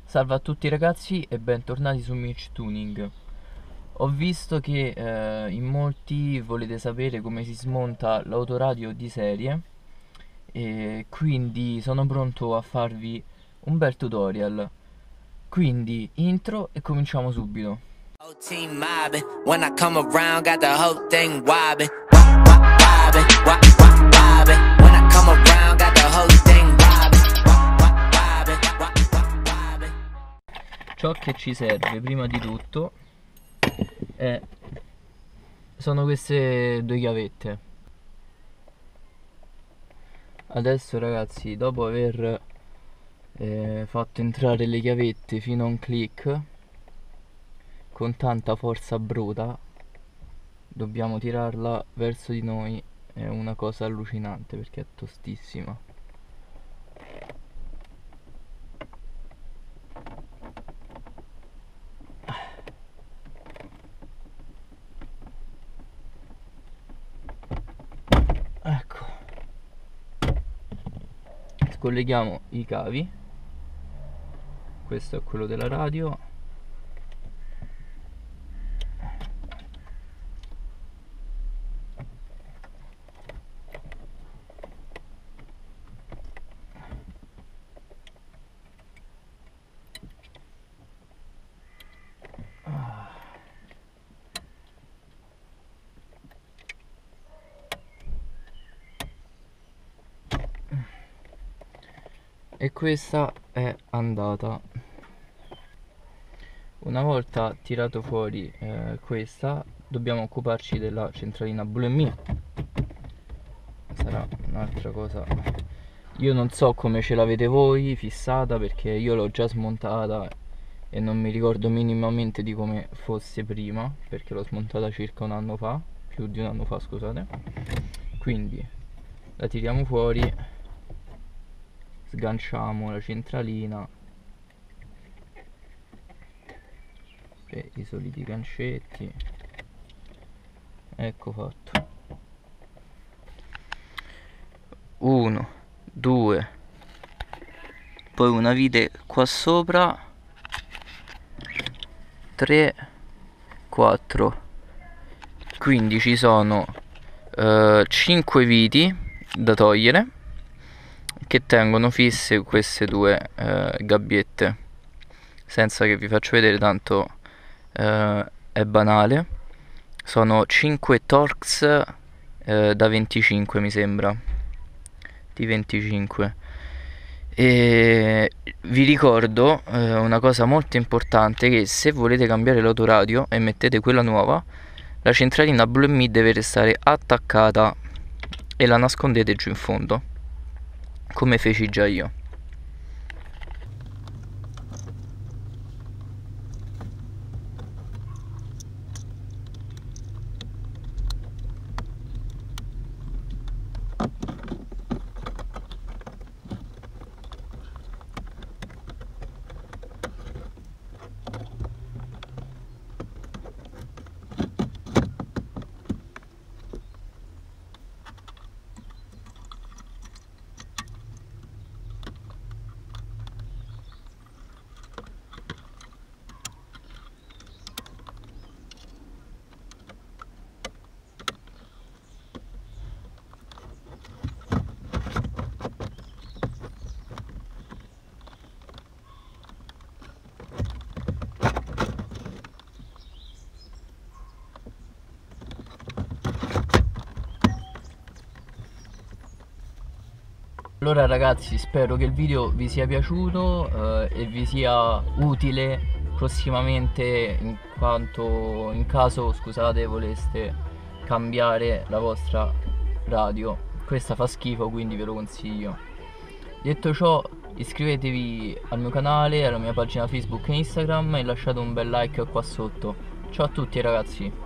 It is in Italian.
Salve a tutti ragazzi e bentornati su Mitch Tuning. Ho visto che in molti volete sapere come si smonta l'autoradio di serie e quindi sono pronto a farvi un bel tutorial. Quindi intro e cominciamo subito. Whole team mobbing. When I come around, got the whole thing wobbing. Wobbing, wobbing. When I come around, got the whole thing wobbing. Wobbing. Ciò che ci serve prima di tutto sono queste due chiavette. Adesso ragazzi, dopo aver fatto entrare le chiavette fino a un click con tanta forza bruta, dobbiamo tirarla verso di noi. È una cosa allucinante perché è tostissima. Ecco, scolleghiamo i cavi. Questo è quello della radio. E questa è andata. Una volta tirato fuori questa, dobbiamo occuparci della centralina BlueMe. Sarà un'altra cosa. Io non so come ce l'avete voi fissata, perché io l'ho già smontata e non mi ricordo minimamente di come fosse prima, perché l'ho smontata circa un anno fa, più di un anno fa, scusate. Quindi la tiriamo fuori, sganciamo la centralina e i soliti gancetti. Ecco fatto. 1, 2, poi una vite qua sopra, 3, 4. Quindi ci sono 5 viti da togliere che tengono fisse queste due gabbiette. Senza che vi faccio vedere, tanto è banale. Sono 5 Torx da 25, mi sembra, di 25. E vi ricordo una cosa molto importante, che se volete cambiare l'autoradio e mettete quella nuova, la centralina BlueMe deve restare attaccata e la nascondete giù in fondo, come feci già io. Allora ragazzi, spero che il video vi sia piaciuto e vi sia utile prossimamente, in caso, scusate, voleste cambiare la vostra radio. Questa fa schifo, quindi ve lo consiglio. Detto ciò, iscrivetevi al mio canale, alla mia pagina Facebook e Instagram e lasciate un bel like qua sotto. Ciao a tutti ragazzi.